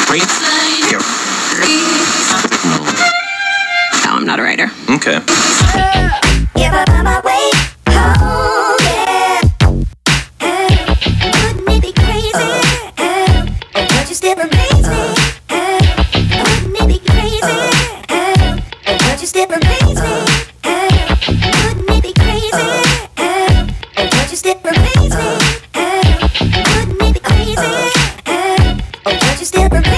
No, I'm not a writer. Okay. If I find my way home, yeah, wouldn't it be crazy? But you still amaze me. Wouldn't it be crazy? But you still amaze me. Wouldn't it be crazy? But you still amaze me. Wouldn't it be crazy? But you still amaze me.